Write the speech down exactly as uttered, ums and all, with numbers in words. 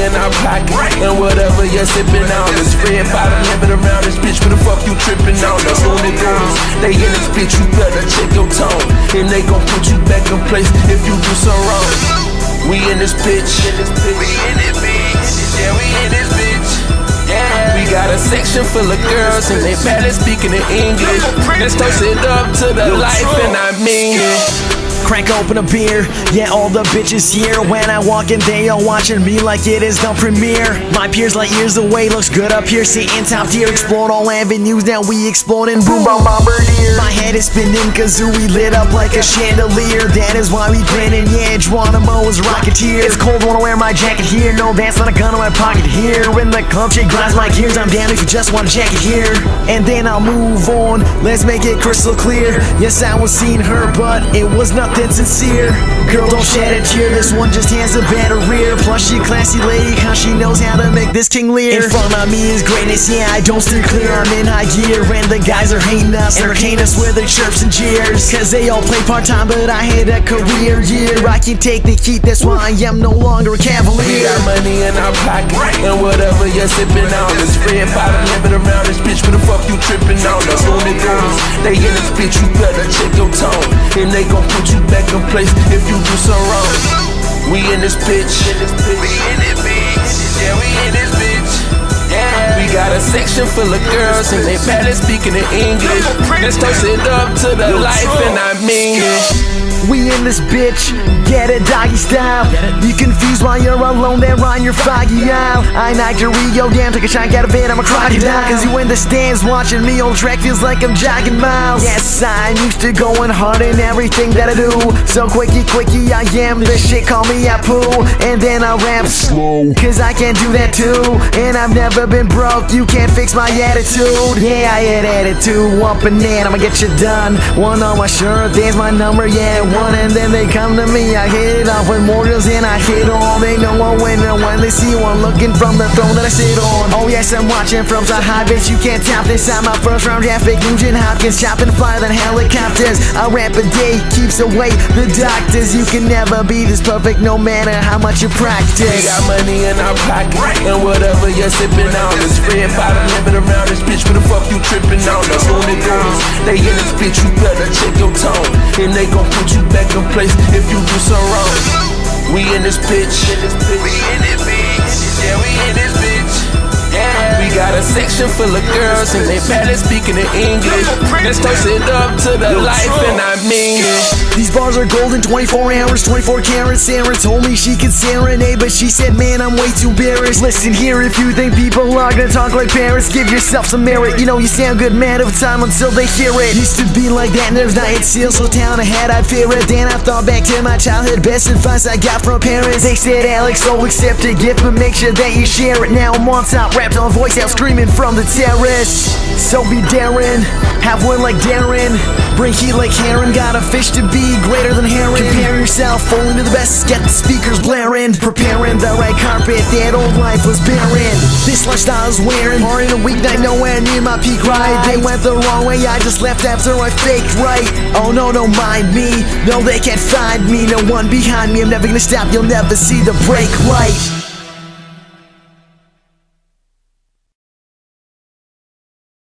in our pocket, and whatever you're sipping on is red bottom living around this bitch. What the fuck you tripping on? That's on the goons. They in this bitch, you better check your tone, and they gon' put you back in place if you do some wrong. We in this bitch. We in this bitch. Yeah, we in this bitch. Yeah. We got a section full of girls and they bad at speaking in English. Let's toast it up to the life and I mean it. Crack open a beer, yeah, all the bitches here. When I walk in, they all watching me like it is the premiere. My peers like years away, looks good up here, sitting top tier. Explored all avenues, now we exploding, boom, boom, bombardier. My head is spinning, kazoo, we lit up like a chandelier. That is why we grinning, yeah, Geronimo is rocketeer. It's cold, wanna wear my jacket here. No, that's not a gun in my pocket here. When the club chick grinds my gears, I'm down if you just want a jacket here. And then I'll move on, let's make it crystal clear. Yes, I was seeing her, but it was nothing sincere. Girl, don't shed a tear, this one just has a better rear. Plus she classy lady, how she knows how to make this king leer. In front of me is greatness, yeah, I don't steer clear. I'm in high gear, and the guys are hating us, entertain us with their chirps and jeers. Cause they all play part-time, but I had a career year. I can take the heat, that's why I am no longer a cavalier. We got money in our pocket, and whatever you're sipping on is red bottom living around this bitch. What the fuck you tripping on? That's on the goons. They in this bitch, you better check your tone, and they gon' put you back in place if you do some wrong. We in this bitch. We in this bitch. Yeah, we in this bitch. Yeah. We got a section full of girls and they bad at speaking in English. Let's toast it up to the life and I mean it. We in this bitch, get it doggy style. You confused while you're alone, then run your foggy aisle. I knocked your ego down, take a shot, got a bit, I'm a crocodile. Cause you in the stands watching me on track, feels like I'm jogging miles. Yes, I'm used to going hard in everything that I do. So quickie, quickie, I am the shit, call me Apu. And then I rap slow, cause I can do that too. And I've never been broke, you can't fix my attitude. Yeah, I had attitude, one banana, I'ma get you done. One on my shirt, there's my number, yeah. One and then they come to me, I hit it off with mortals and I hit all. They know I win when they see one looking from the throne that I sit on. Oh yes, I'm watching from the high, bitch, you can't top this. I'm my first round draft pick, Nugent Hopkins, chopping flyer than helicopters. I rap a day, keeps away the doctors. You can never be this perfect no matter how much you practice. We got money in our pocket, and whatever you're sipping on is red bottom living around this bitch. What the fuck you tripping on? That's on the goons. They in this bitch, you better check your tone, and they gon' put you back in place if you do some wrong. We in this bitch. We in this bitch. Yeah, we in this bitch. Yeah. We got a section full of girls and they bad at speaking in English. Let's toast it up to the life and I mean it. These bars are golden, twenty-four hours, twenty-four carats. Sarah told me she could serenade, but she said, man, I'm way too embarrassed. Listen here, if you think people are gonna talk like parrots, give yourself some merit. You know you sound good, man, of time until they hear it. Used to be like that, nerves not hit seal, so town ahead I'd fear it. Then I thought back to my childhood, best advice I got from parents. They said, Alex, oh, accept a gift, but make sure that you share it. Now I'm on top, rapped on voice out, screaming from the terrace. So be daring, have one like Darren, bring heat like Heron, got a fish to be greater than Heron. Compare yourself only to the best, get the speakers blaring, preparing the right carpet, that old life was barren. This lifestyle is wearing, or in a weeknight nowhere near my peak ride. They went the wrong way, I just left after I faked right. Oh no, don't mind me, no they can't find me, no one behind me, I'm never gonna stop, you'll never see the brake light.